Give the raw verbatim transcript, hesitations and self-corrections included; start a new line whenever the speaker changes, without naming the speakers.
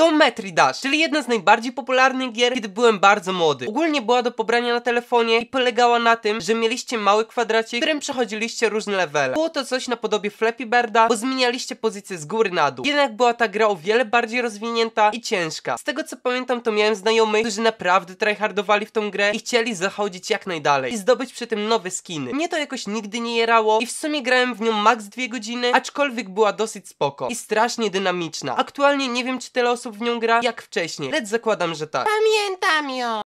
Geometry Dash, czyli jedna z najbardziej popularnych gier, kiedy byłem bardzo młody. Ogólnie była do pobrania na telefonie i polegała na tym, że mieliście mały kwadracik, w którym przechodziliście różne levele. Było to coś na podobie Flappy Birda, bo zmienialiście pozycję z góry na dół. Jednak była ta gra o wiele bardziej rozwinięta i ciężka. Z tego co pamiętam, to miałem znajomych, którzy naprawdę tryhardowali w tą grę i chcieli zachodzić jak najdalej i zdobyć przy tym nowe skiny. Mnie to jakoś nigdy nie jerało i w sumie grałem w nią max dwie godziny, aczkolwiek była dosyć spoko i strasznie dynamiczna. Aktualnie nie wiem, czy tyle osób w nią gra jak wcześniej, lecz zakładam, że tak.
Pamiętam ją.